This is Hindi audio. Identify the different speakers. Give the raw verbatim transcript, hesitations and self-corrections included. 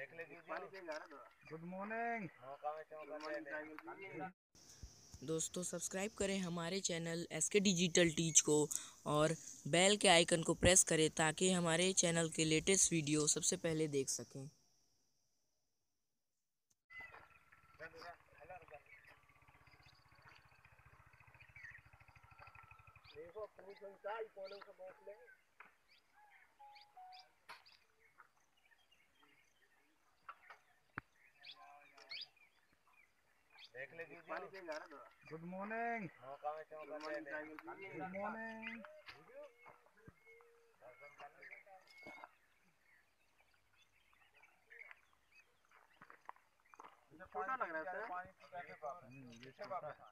Speaker 1: Good morning.
Speaker 2: दोस्तों सब्सक्राइब करें हमारे channel S K digital teach को और बेल के आइकन को प्रेस करें ताकि हमारे चैनल के लेटेस्ट वीडियो सबसे पहले देख सकें।
Speaker 1: देखो अपनी संख्या कोने से बहुत ले देख ले दीजिए। Good morning. Good morning. छोटा लग रहा है।